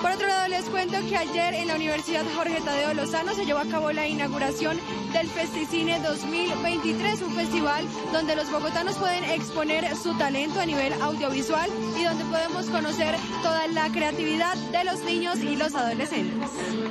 Por otro lado, les cuento que ayer en la Universidad Jorge Tadeo Lozano se llevó a cabo la inauguración del Festicine 2023, un festival donde los bogotanos pueden exponer su talento a nivel audiovisual y donde podemos conocer toda la creatividad de los niños y los adolescentes.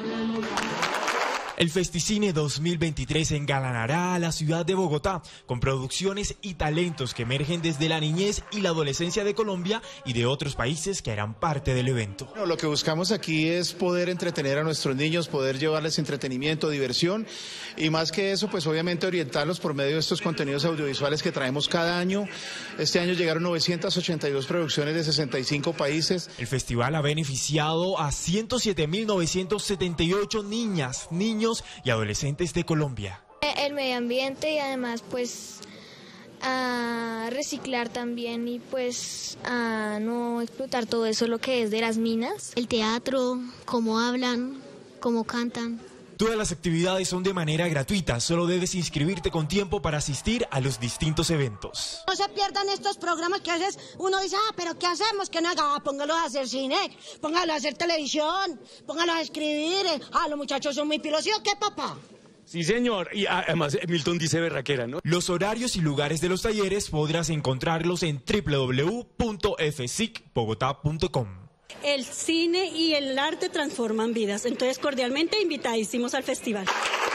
El Festicine 2023 engalanará a la ciudad de Bogotá con producciones y talentos que emergen desde la niñez y la adolescencia de Colombia y de otros países que harán parte del evento. Bueno, lo que buscamos aquí es poder entretener a nuestros niños, poder llevarles entretenimiento, diversión y más que eso, pues obviamente orientarlos por medio de estos contenidos audiovisuales que traemos cada año. Este año llegaron 982 producciones de 65 países. El festival ha beneficiado a 107.978 niñas, niños y adolescentes de Colombia. El medio ambiente y además pues a reciclar también y pues a no explotar todo eso lo que es de las minas. El teatro, cómo hablan, cómo cantan. Todas las actividades son de manera gratuita, solo debes inscribirte con tiempo para asistir a los distintos eventos. No se pierdan estos programas que a veces uno dice, pero ¿qué hacemos? ¿Qué no haga? Póngalo a hacer cine, póngalo a hacer televisión, póngalo a escribir. Los muchachos son muy pilos, ¿sí o qué, papá? Sí, señor. Y además Milton dice berraquera, ¿no? Los horarios y lugares de los talleres podrás encontrarlos en www.fsicbogotá.com. El cine y el arte transforman vidas, entonces cordialmente invitadísimos al festival.